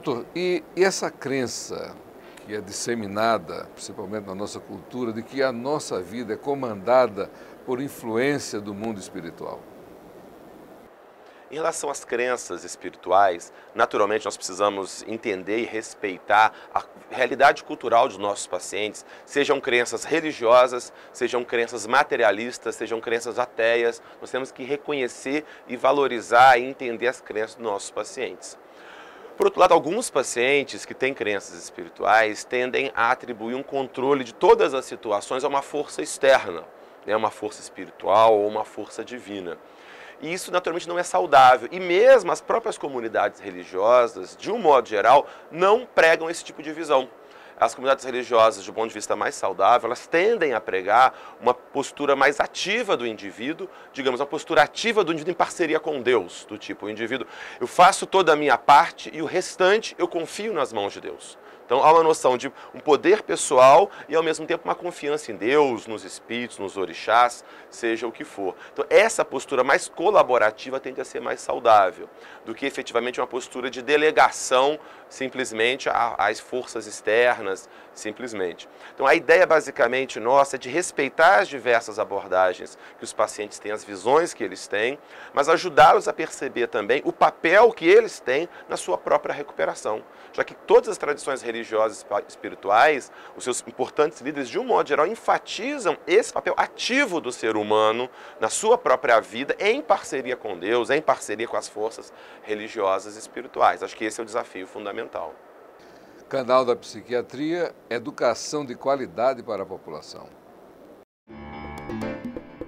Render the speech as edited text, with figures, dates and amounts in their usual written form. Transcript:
Doutor, e essa crença que é disseminada, principalmente na nossa cultura, de que a nossa vida é comandada por influência do mundo espiritual? Em relação às crenças espirituais, naturalmente nós precisamos entender e respeitar a realidade cultural dos nossos pacientes, sejam crenças religiosas, sejam crenças materialistas, sejam crenças ateias. Nós temos que reconhecer e valorizar e entender as crenças dos nossos pacientes. Por outro lado, alguns pacientes que têm crenças espirituais tendem a atribuir um controle de todas as situações a uma força externa, né, uma força espiritual ou uma força divina. E isso naturalmente não é saudável. E mesmo as próprias comunidades religiosas, de um modo geral, não pregam esse tipo de visão. As comunidades religiosas, do ponto de vista mais saudável, elas tendem a pregar uma postura mais ativa do indivíduo, digamos, uma postura ativa do indivíduo em parceria com Deus, do tipo, o indivíduo, eu faço toda a minha parte e o restante eu confio nas mãos de Deus. Então há uma noção de um poder pessoal e ao mesmo tempo uma confiança em Deus, nos espíritos, nos orixás, seja o que for. Então essa postura mais colaborativa tende a ser mais saudável do que efetivamente uma postura de delegação simplesmente às forças externas, simplesmente. Então a ideia basicamente nossa é de respeitar as diversas abordagens que os pacientes têm, as visões que eles têm, mas ajudá-los a perceber também o papel que eles têm na sua própria recuperação, já que todas as tradições religiosas e espirituais, os seus importantes líderes, de um modo geral, enfatizam esse papel ativo do ser humano na sua própria vida, em parceria com Deus, em parceria com as forças religiosas e espirituais. Acho que esse é o desafio fundamental. Canal da Psiquiatria, educação de qualidade para a população.